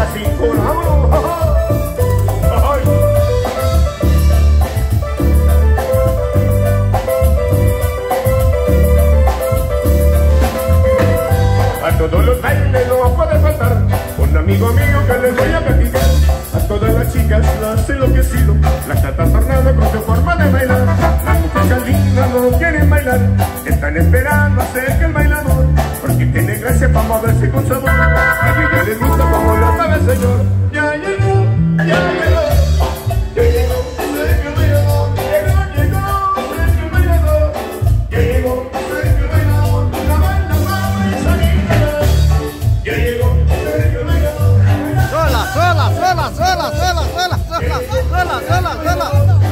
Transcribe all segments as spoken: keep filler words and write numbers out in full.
cintura, vámonos. A todos los bailes no puede faltar un amigo mío que les voy a platicar. A todas las chicas las he enloquecido, las está tornando con su forma de bailar. Las muchachas lindas no quieren bailar, están esperando a ser que el bailador, porque tiene gracia para moverse con sabor. A ellos les gusta como lo sabe el señor. Ya llegó, ya llegó, ya llegó, sé que el bailador, llegó, llegó, sé que el bailador, ya llegó, sé que el bailador, la baila, baila y salida. Ya llegó, sé que el bailador. Sola, sola, sola, sola, sola, sola, sola, sola, sola, sola.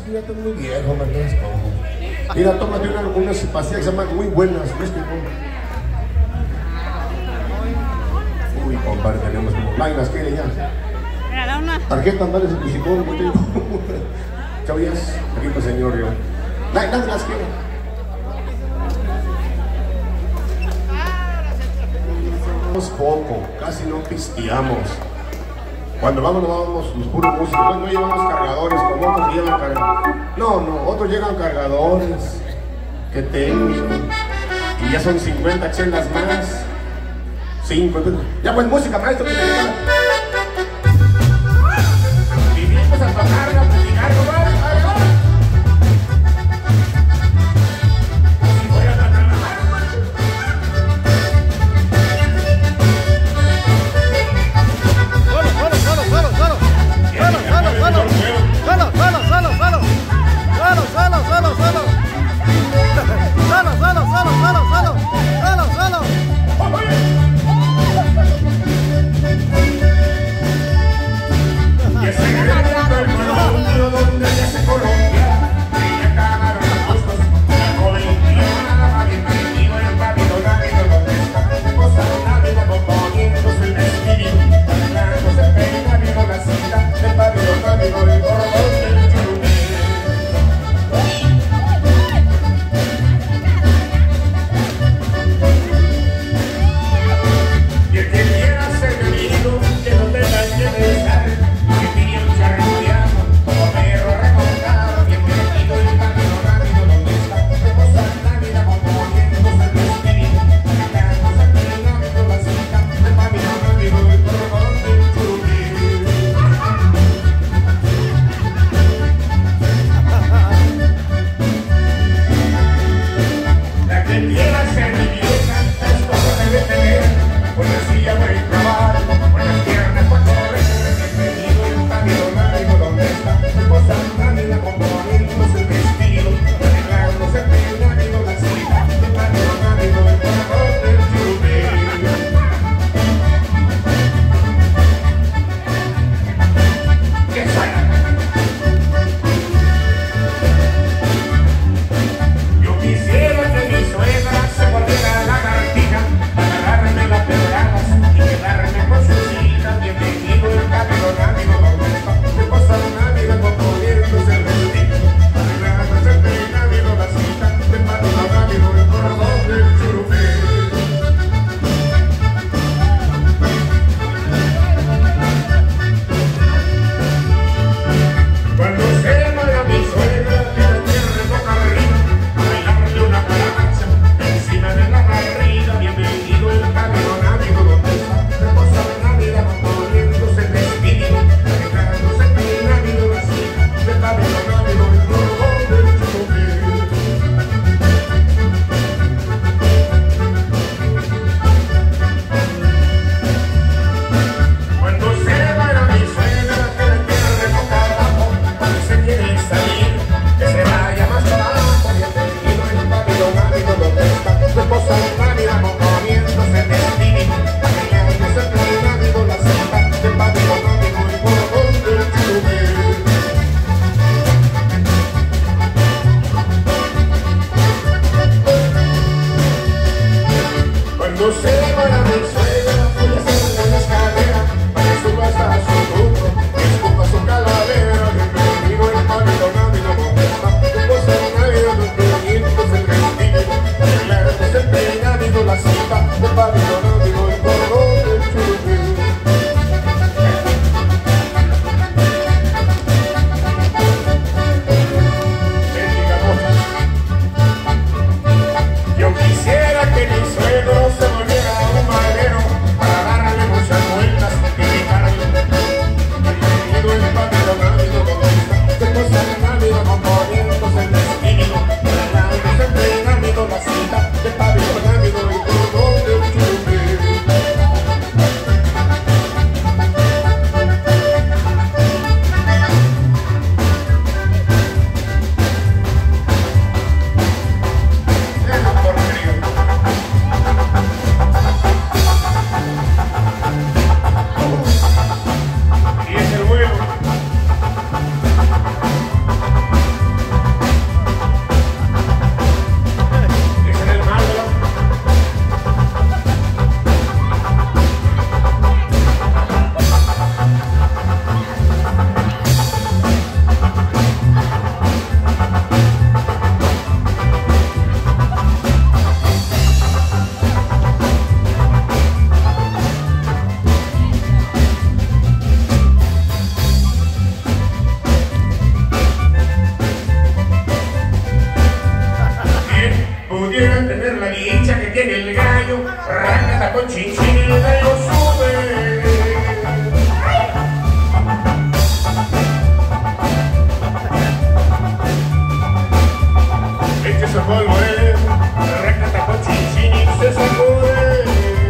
que ya estás muy viejo, me andas como. Mira, tómate una, unas pastillas que se llaman muy buenas, ¿ves que no? Uy, compadre, tenemos como lágrimas, ¿qué ya? Mira, da una. Tarjeta, andales en psicólogo, ¿qué tengo? Chavías, aquí está señor, yo. Lágrimas las quiero. Poco, casi no pisteamos. Cuando vamos, no vamos los puros músicos, no llevamos cargadores, como otros llevan cargadores. No, no, otros llevan cargadores que tengo. Y ya son cincuenta chelas más. cinco, ya pues música, maestro, que te diga. Vivimos a tocarla, a platicar, ¿no? Solo, solo, solo, solo, solo, solo, solo, solo, solo, solo. con chinchín y de lo sube. Échese polvo, eh, recata con chinchín y se sacude.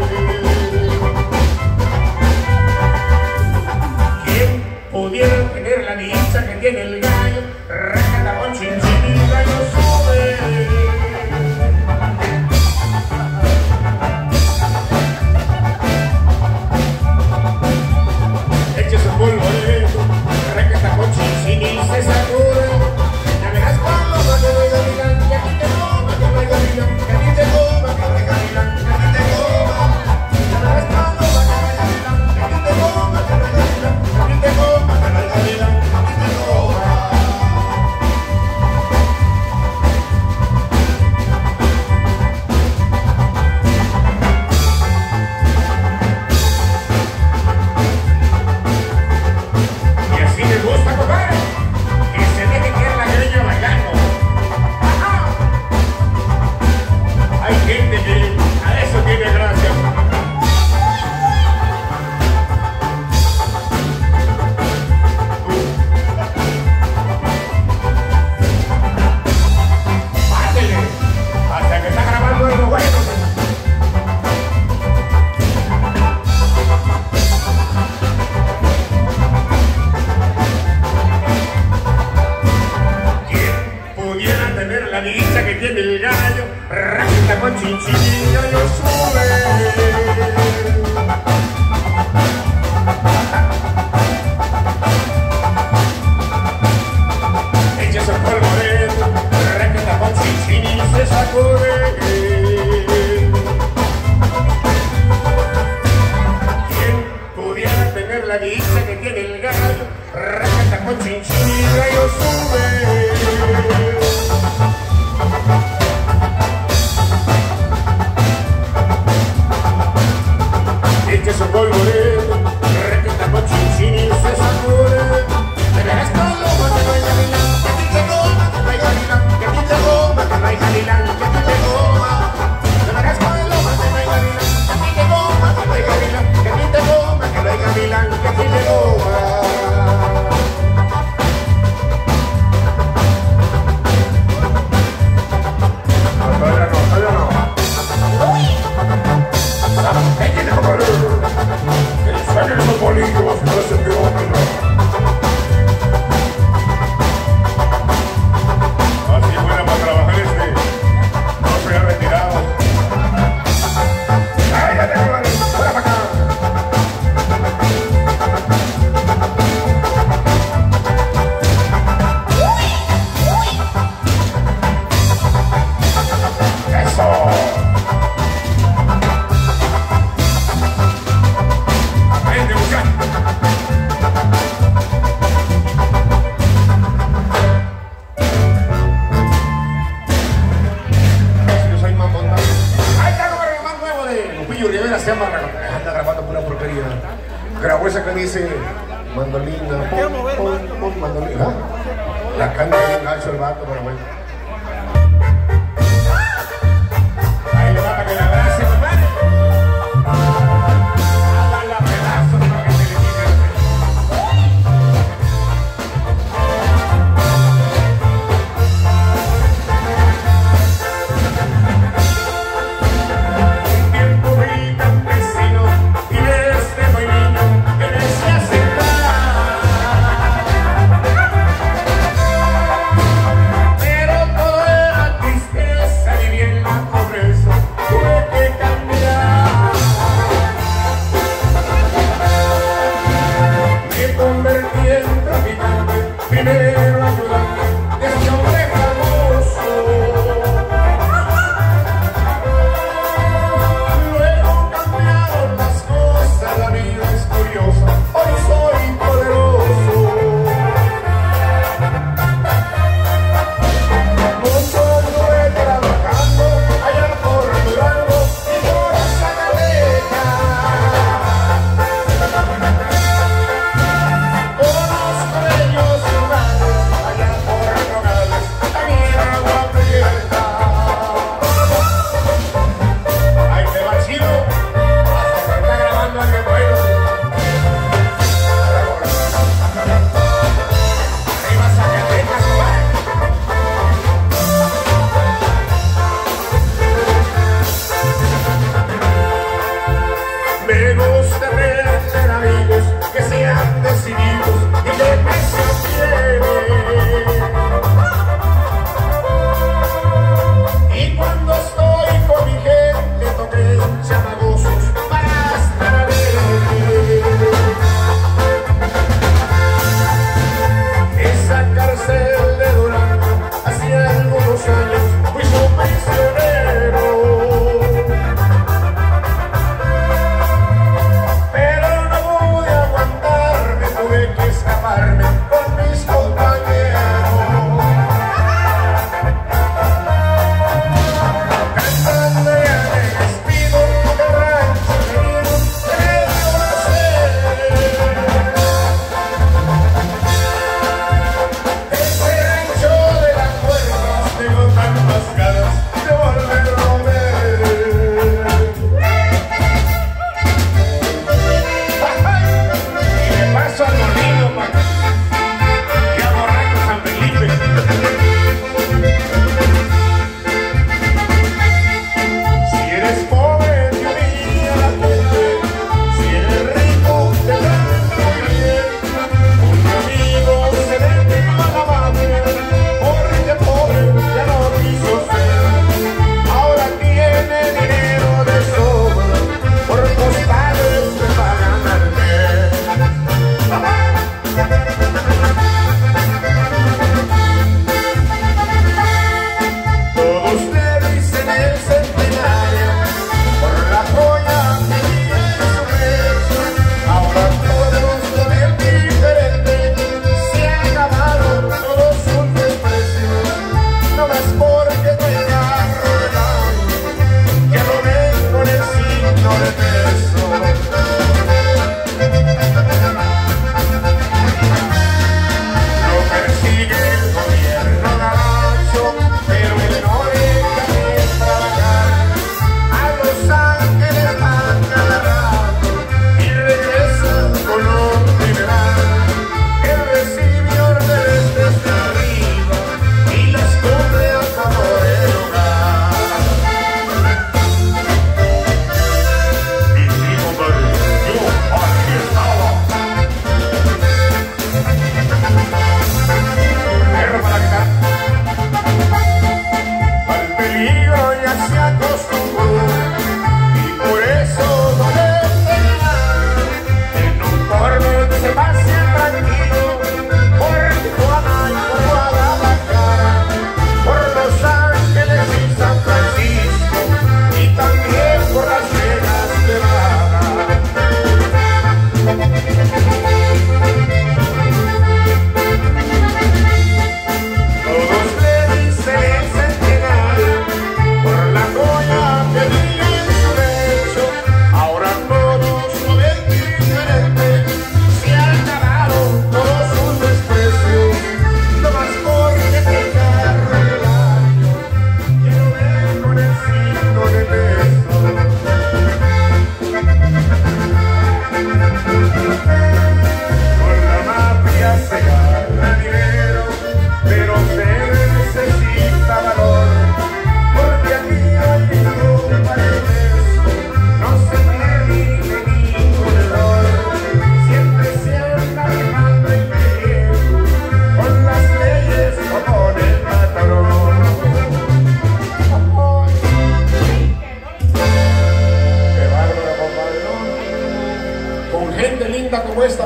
¿Quién pudiera tener la dicha que tiene el gallo? Recata con chinchín y de lo sube. Échese polvo, eh, recata con chinchín y se sacude. Ya verás cuando va que doy gavilán, que a ti te coma, que no hay gavilán, que a ti te coma, que no hay gavilán, que a ti te coma. Ya verás cuando va que doy gavilán, que a ti te coma, que no hay gavilán, que a ti te coma, que no hay gavilán, que a ti te coma. Y así me gusta, compadre, que se deje caer la greña bailando. ¡Ajá! Hay gente que a eso tiene gracia. Pásele, hasta que está grabando algo bueno. Pudiera tener la dicha que tiene el gallo, recta con chinchillo y lo sube. Échese polvo dentro, recta con chinchillo y se sacude. ¿Quién pudiera tener la dicha que tiene el gallo, recta con chinchillo y lo sube? Échese polvorero, recta con chinchín y se sacude. Te verás paloma que no hay gavilán, que a ti te coma, que no hay gavilán, que a ti te coma, que no hay gavilán, que a ti te coma. Te verás paloma que no hay gavilán, que a ti te coma, que no hay gavilán, que a ti te coma, que no hay gavilán, que a ti te coma. Así buena para trabajar este. No se ha retirado. ¡Cállate, cabrón! ¡Fuera para acá! ¡Eso! ¡Aprende, muchacho! Se llama, anda grabando pura porquería. Grabó esa que dice mandolina, pon, pon, pon, mandolina. La canta bien gacho el vato, pero bueno. Ahí le va para que la abrace, compadre. A la pedazo para que se le diga. Pero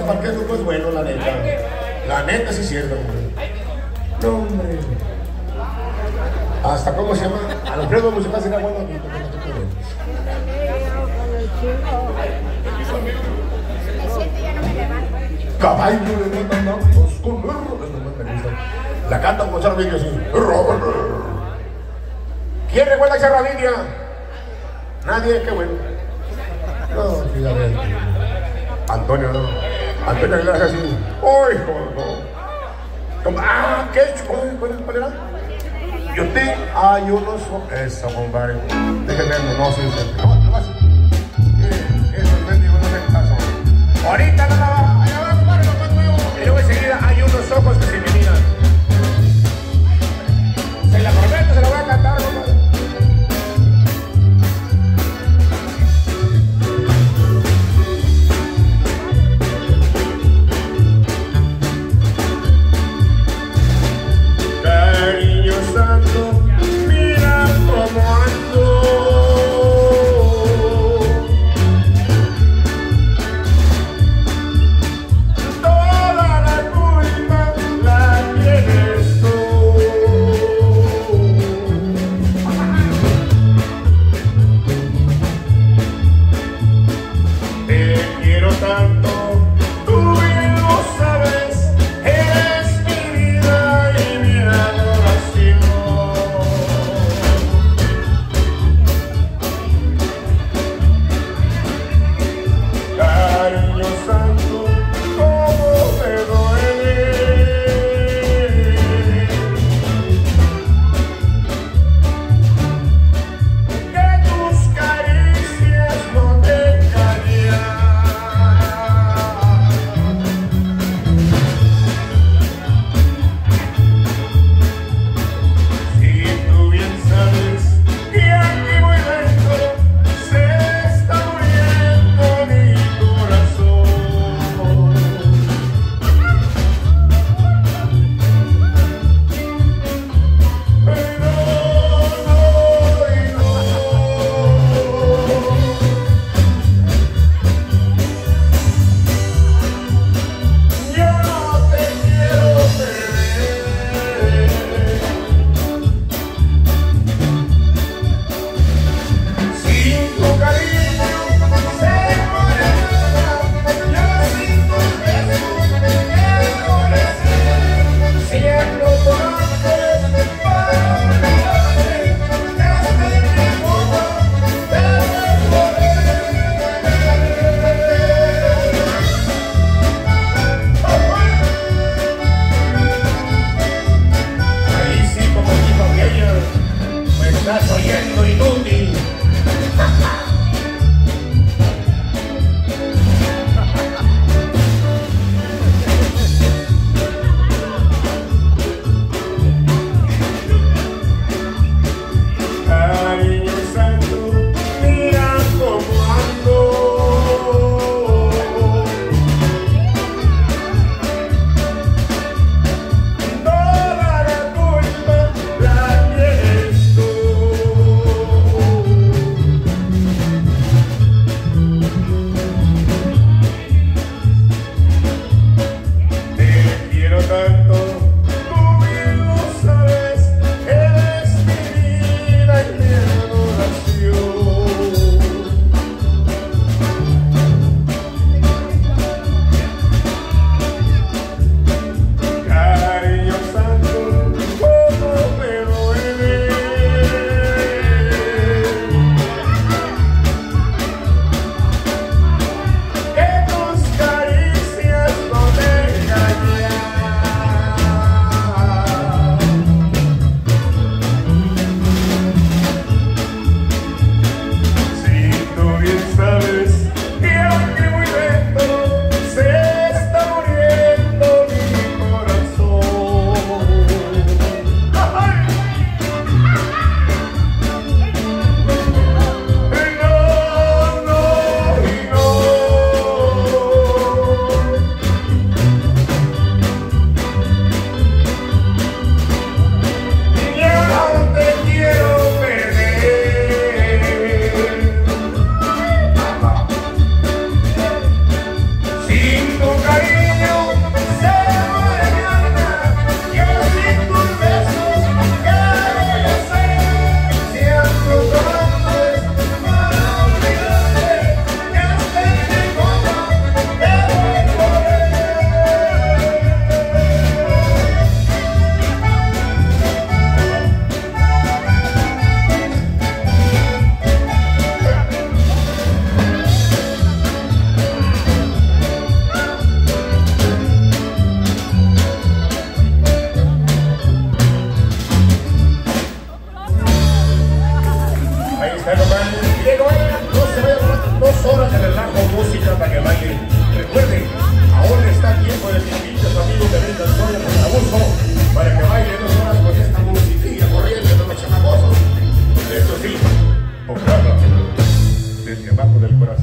para que esto no es bueno, la neta. La neta sí es cierto, hombre. No, hombre. Hasta cómo se llama. A los premios musicales sería bueno. Caballo de andamos con la canta como Charra Vidia así. ¿Quién recuerda a Charra Vidia? Nadie, qué bueno. No, fíjate. Antonio, no. Antonio le hace así. ¡Uy, joder! ¡Ah, qué chulo! ¿Cuál era? Yo te hay unos. Eso, compadre. Déjenme verlo, no, sí, sí. No, no vas. Eso es bendigo, no se caso. Ahorita no la va. Allá va, compadre, lo más nuevo. Y luego enseguida hay unos ojos que se me miran. Se la prometo, se la voy a cantar, compadre. Cariño santo, mira cómo ando. Toda la culpa la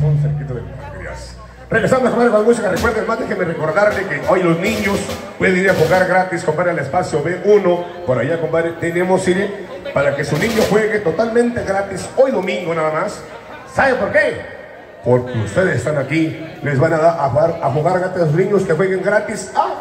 un cerquito de pancreas. Regresando a comer con música, recuerden más, déjenme recordarle que hoy los niños pueden ir a jugar gratis, compadre, al espacio B uno, por allá, compadre, tenemos ir para que su niño juegue totalmente gratis, hoy domingo nada más. ¿Sabe por qué? Porque ustedes están aquí, les van a dar a jugar, a jugar gratis a los niños que jueguen gratis a